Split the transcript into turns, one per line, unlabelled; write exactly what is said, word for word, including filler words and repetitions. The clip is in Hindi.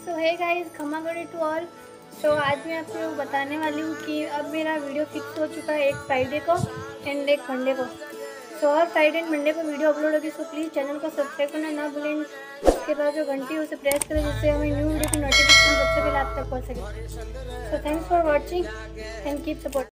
सो है गाइस, खमा गड़ी टू ऑल। सो आज मैं आपको बताने वाली हूँ कि अब मेरा वीडियो फिक्स हो चुका है एक फ्राइडे को एंड एक मंडे को। सो हर फ्राइडे एंड मंडे को वीडियो अपलोड होगी। सो प्लीज़ चैनल को सब्सक्राइब करना ना भूलें। उसके बाद जो घंटी है उसे प्रेस करें जिससे हमें न्यू वीडियो की नोटिफिकेशन सबसे पहले आप तक पहुँच सके। So thanks for watching and keep support.